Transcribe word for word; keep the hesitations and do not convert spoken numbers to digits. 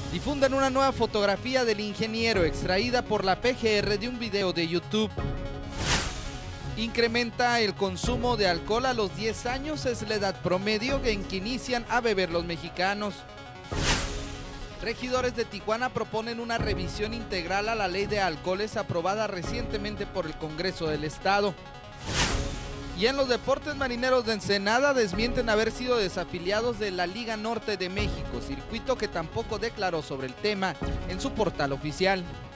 Difunden una nueva fotografía del ingeniero extraída por la P G R de un video de YouTube. Incrementa el consumo de alcohol a los diez años, es la edad promedio en que inician a beber los mexicanos. Regidores de Tijuana proponen una revisión integral a la ley de alcoholes aprobada recientemente por el Congreso del Estado. Y en los deportes, Marineros de Ensenada desmienten haber sido desafiliados de la Liga Norte de México, circuito que tampoco declaró sobre el tema en su portal oficial.